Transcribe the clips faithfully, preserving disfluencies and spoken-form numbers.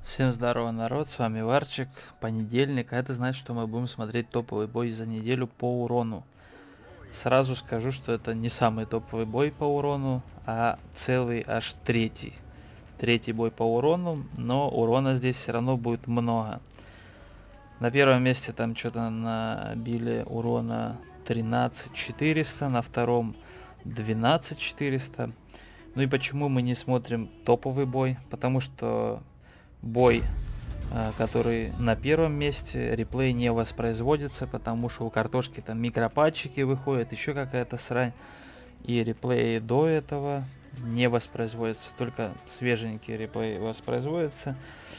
Всем здорово, народ, с вами Варчик, понедельник, а это значит, что мы будем смотреть топовый бой за неделю по урону. Сразу скажу, что это не самый топовый бой по урону, а целый аж третий. Третий бой по урону, но урона здесь все равно будет много. На первом месте там что-то набили урона тринадцать четыреста, на втором двенадцать четыреста. Ну и почему мы не смотрим топовый бой? Потому что бой, который на первом месте, реплей не воспроизводится, потому что у картошки там микропатчики выходят, еще какая-то срань. И реплеи до этого не воспроизводятся, только свеженькие реплеи воспроизводятся.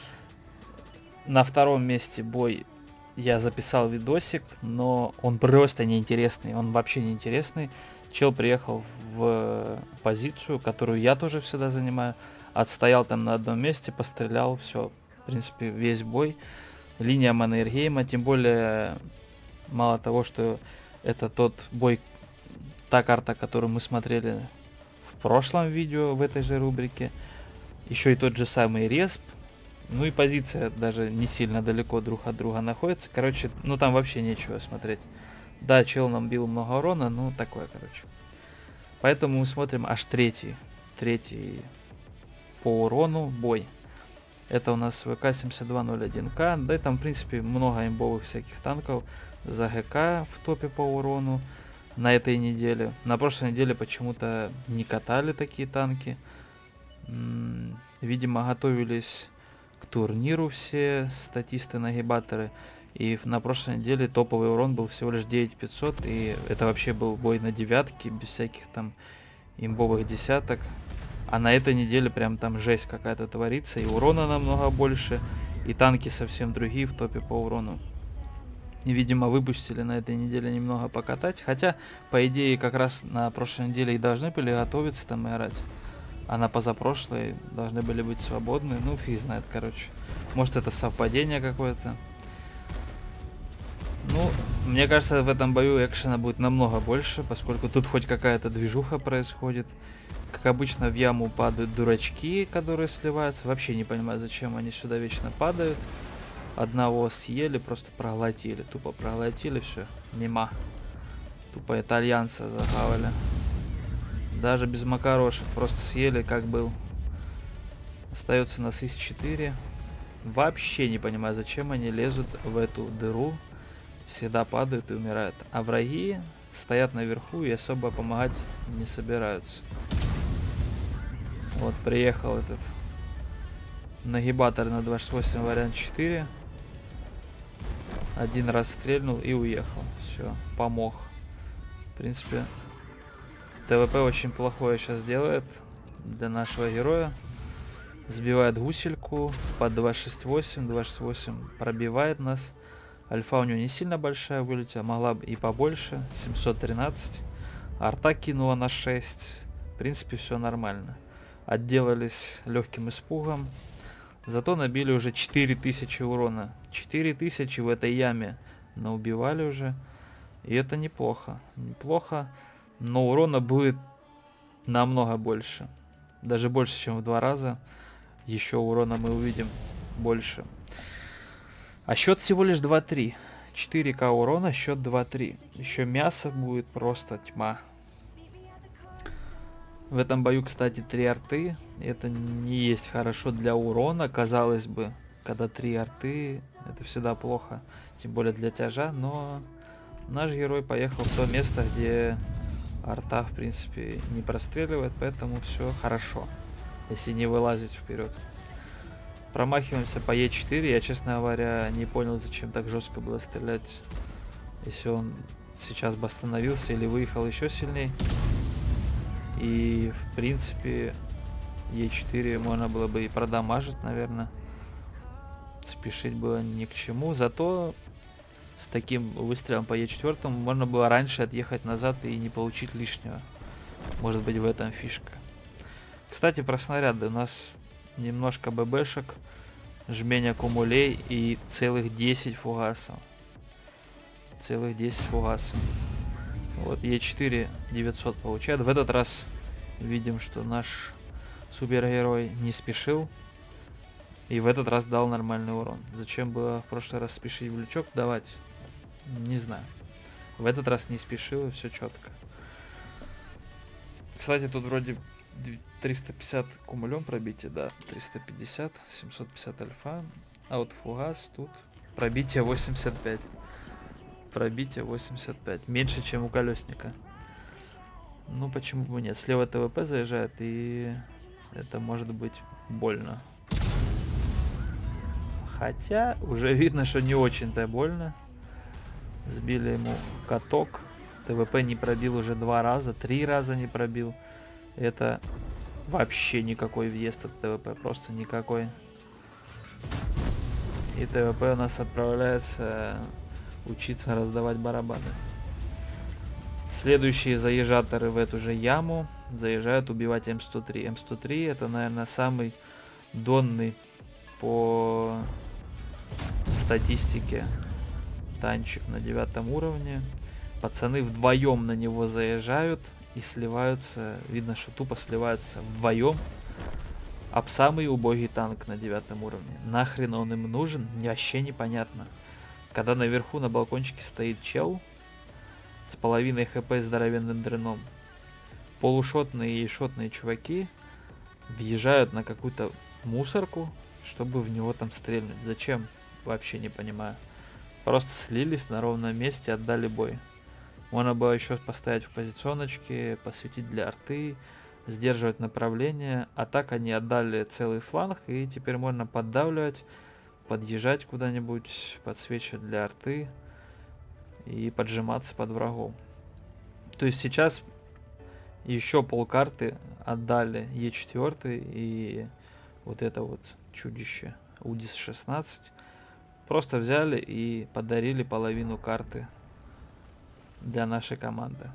На втором месте бой я записал видосик, но он просто неинтересный, он вообще неинтересный. Чел приехал в позицию, которую я тоже всегда занимаю, отстоял там на одном месте, пострелял, все, в принципе, весь бой. Линия Маннергейма, тем более, мало того, что это тот бой, та карта, которую мы смотрели в прошлом видео в этой же рубрике, еще и тот же самый респ. Ну и позиция даже не сильно далеко друг от друга находится. Короче, ну там вообще нечего смотреть. Да, чел нам бил много урона, ну такое, короче. Поэтому мы смотрим аж третий. Третий по урону бой. Это у нас ВК семьдесят два ноль один К. Да и там, в принципе, много имбовых всяких танков. За ГК в топе по урону на этой неделе. На прошлой неделе почему-то не катали такие танки. М-м, видимо, готовились к турниру все статисты-нагибаторы. И на прошлой неделе топовый урон был всего лишь девять пятьсот. И это вообще был бой на девятке, без всяких там имбовых десяток. А на этой неделе прям там жесть какая-то творится. И урона намного больше. И танки совсем другие в топе по урону. И, видимо, выпустили на этой неделе немного покатать. Хотя, по идее, как раз на прошлой неделе и должны были готовиться там играть. А на позапрошлой должны были быть свободны. Ну, фиг знает, короче. Может, это совпадение какое-то. Ну, мне кажется, в этом бою экшена будет намного больше, поскольку тут хоть какая-то движуха происходит. Как обычно, в яму падают дурачки, которые сливаются. Вообще не понимаю, зачем они сюда вечно падают. Одного съели, просто проглотили. Тупо проглотили, все. Мимо. Тупо итальянца захавали. Даже без макарошек. Просто съели, как был. Остается у нас ИС четыре. Вообще не понимаю, зачем они лезут в эту дыру. Всегда падают и умирают. А враги стоят наверху и особо помогать не собираются. Вот приехал этот нагибатор на двадцать восемь вариант четыре. Один раз стрельнул и уехал. Все, помог. В принципе, ТВП очень плохое сейчас делает для нашего героя. Сбивает гусельку под два шесть восемь. два шесть восемь пробивает нас. Альфа у него не сильно большая вылетела, могла бы и побольше. семьсот тринадцать. Арта кинула на шесть. В принципе, все нормально. Отделались легким испугом. Зато набили уже четыре тысячи урона. четыре тысячи в этой яме наубивали уже. И это неплохо. Неплохо. Но урона будет намного больше. Даже больше, чем в два раза. Еще урона мы увидим больше. А счет всего лишь два три. четыре ка урона, счет два три. Еще мясо будет просто тьма. В этом бою, кстати, три арты. Это не есть хорошо для урона, казалось бы. Когда три арты, это всегда плохо. Тем более для тяжа. Но наш герой поехал в то место, где арта, в принципе, не простреливает. Поэтому все хорошо. Если не вылазить вперед. Промахиваемся по Е четыре. Я, честно говоря, не понял, зачем так жестко было стрелять. Если он сейчас бы остановился или выехал еще сильнее. И, в принципе, Е четыре можно было бы и продамажить, наверное. Спешить было ни к чему. Зато с таким выстрелом по Е четыре можно было раньше отъехать назад и не получить лишнего. Может быть, в этом фишка. Кстати, про снаряды. У нас немножко ББшек, жмень аккумулей и целых десять фугасов. Целых десять фугасов. Вот Е четыре девятьсот получает. В этот раз видим, что наш супергерой не спешил. И в этот раз дал нормальный урон. Зачем было в прошлый раз спешить в лючок давать? Не знаю. В этот раз не спешил, и все четко. Кстати, тут вроде триста пятьдесят кумулем пробитие, да. триста пятьдесят, семьсот пятьдесят альфа. А вот фугас тут пробитие восемьдесят пять. Пробитие восемьдесят пять. Меньше, чем у колесника. Ну, почему бы нет? Слева ТВП заезжает, и это может быть больно. Хотя, уже видно, что не очень-то больно. Сбили ему каток. ТВП не пробил уже два раза, три раза не пробил. Это вообще никакой въезд от ТВП, просто никакой. И ТВП у нас отправляется учиться раздавать барабаны. Следующие заезжаторы в эту же яму заезжают убивать М сто три. М сто три это, наверное, самый донный по статистике танчик на девятом уровне. Пацаны вдвоем на него заезжают и сливаются. Видно, что тупо сливаются вдвоем. Об самый убогий танк на девятом уровне. Нахрен он им нужен, вообще непонятно. Когда наверху на балкончике стоит чел с половиной хп здоровенным дреном, полушотные и шотные чуваки въезжают на какую-то мусорку, чтобы в него там стрельнуть. Зачем? Вообще не понимаю. Просто слились на ровном месте, отдали бой. Можно было еще поставить в позиционочке, посветить для арты, сдерживать направление. А так они отдали целый фланг, и теперь можно поддавливать, подъезжать куда-нибудь, подсвечивать для арты и поджиматься под врагом. То есть сейчас еще полкарты отдали Е четыре и вот это вот чудище Удис шестнадцать. Просто взяли и подарили половину карты для нашей команды.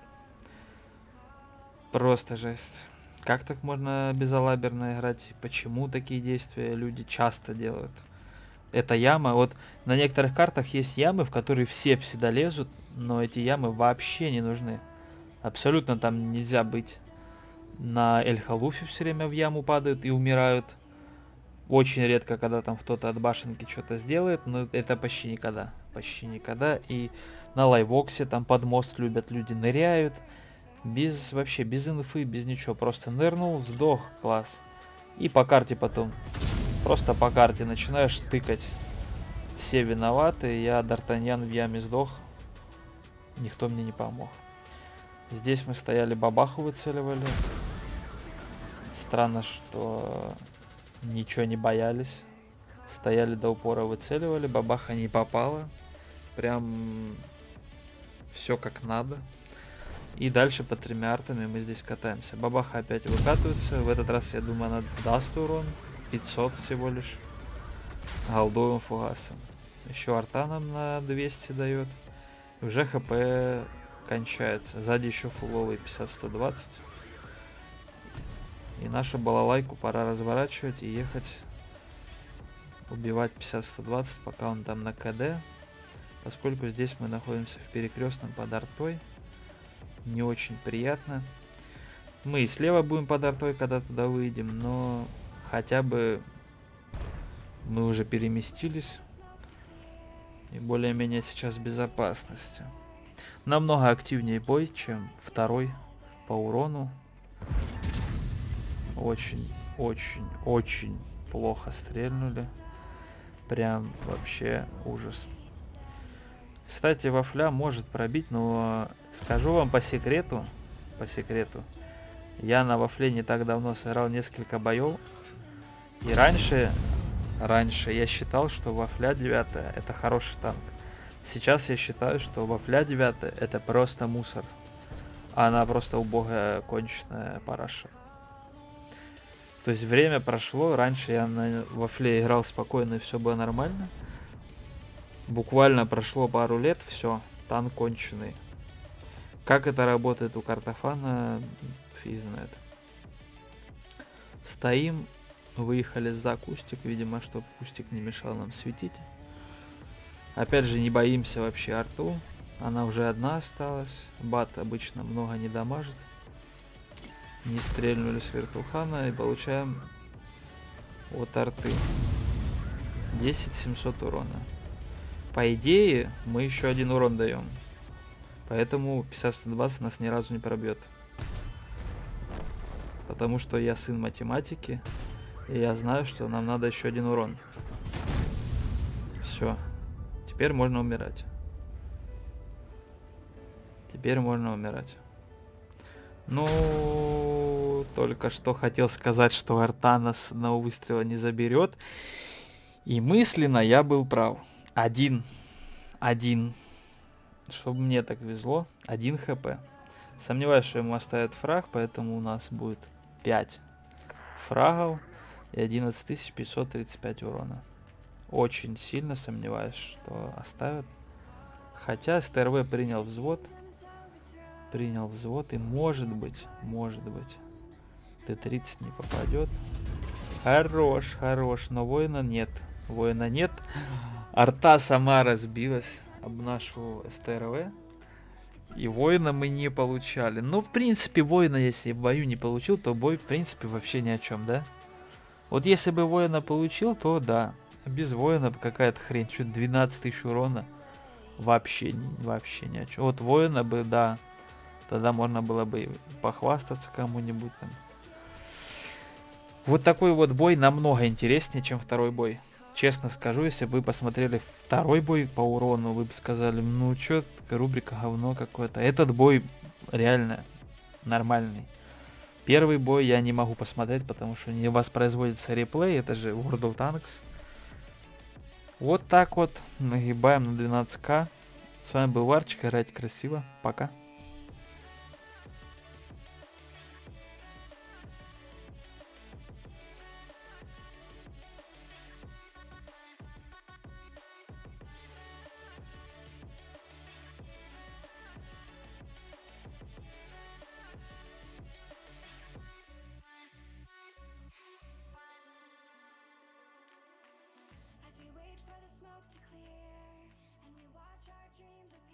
Просто жесть. Как так можно безалаберно играть? Почему такие действия люди часто делают? Это яма. Вот на некоторых картах есть ямы, в которые все всегда лезут, но эти ямы вообще не нужны. Абсолютно там нельзя быть. На Эль-Халуфе все время в яму падают и умирают. Очень редко, когда там кто-то от башенки что-то сделает, но это почти никогда. Почти никогда. И на Лайвоксе там под мост любят, люди ныряют. Без вообще, без инфы, без ничего. Просто нырнул, сдох, класс. И по карте потом. Просто по карте начинаешь тыкать. Все виноваты. Я, Д'Артаньян, в яме сдох. Никто мне не помог. Здесь мы стояли, бабаху выцеливали. Странно, что ничего не боялись. Стояли до упора, выцеливали. Бабаха не попала. Прям все как надо. И дальше по тремя артами мы здесь катаемся. Бабаха опять выкатывается. В этот раз, я думаю, она даст урон. пятьсот всего лишь. Голдовым фугасом. Еще арта нам на двести дает. И уже хп кончается. Сзади еще фуловый пятьдесят сто двадцать. И нашу балалайку пора разворачивать и ехать убивать пятьдесят сто двадцать, пока он там на КД. Поскольку здесь мы находимся в перекрестном под артой. Не очень приятно. Мы и слева будем под артой, когда туда выйдем, но хотя бы мы уже переместились. И более-менее сейчас в безопасности. Намного активнее бой, чем второй по урону. Очень, очень, очень плохо стрельнули. Прям вообще ужас. Кстати, вафля может пробить, но скажу вам по секрету, по секрету, я на вафле не так давно сыграл несколько боев. И раньше, раньше я считал, что вафля девятая это хороший танк. Сейчас я считаю, что вафля девятая это просто мусор. А она просто убогая, конченная параша. То есть время прошло, раньше я на вафле играл спокойно и все было нормально. Буквально прошло пару лет, все, танк конченый. Как это работает у картофана, фиг знает. Стоим, выехали за кустик, видимо, чтобы кустик не мешал нам светить. Опять же, не боимся вообще арту, она уже одна осталась. Бат обычно много не дамажит. Не стрельнули с вертухана и получаем от арты. десять семьсот урона. По идее, мы еще один урон даем. Поэтому пятьдесят сто двадцать нас ни разу не пробьет. Потому что я сын математики. И я знаю, что нам надо еще один урон. Все. Теперь можно умирать. Теперь можно умирать. Ну, только что хотел сказать, что арта нас с одного выстрела не заберет. И мысленно я был прав. Один. Один. Чтобы мне так везло. Один хп. Сомневаюсь, что ему оставят фраг, поэтому у нас будет пять фрагов и одиннадцать тысяч пятьсот тридцать пять урона. Очень сильно сомневаюсь, что оставят. Хотя СТРВ принял взвод. Принял взвод и может быть, может быть, Т тридцать не попадет. Хорош, хорош, но воина нет. Воина нет. Арта сама разбилась об нашу СТРВ. И воина мы не получали. Ну, в принципе, воина, если в бою не получил, то бой, в принципе, вообще ни о чем, да? Вот если бы воина получил, то да. А без воина какая-то хрень. Чуть двенадцать тысяч урона. Вообще, вообще ни о чем. Вот воина бы, да. Тогда можно было бы похвастаться кому-нибудь там. Вот такой вот бой намного интереснее, чем второй бой. Честно скажу, если бы вы посмотрели второй бой по урону, вы бы сказали, ну чё, рубрика говно какое-то. Этот бой реально нормальный. Первый бой я не могу посмотреть, потому что не воспроизводится реплей, это же World of Tanks. Вот так вот, нагибаем на двенадцать ка. С вами был Варчик, играйте красиво, пока. As we wait for the smoke to clear and we watch our dreams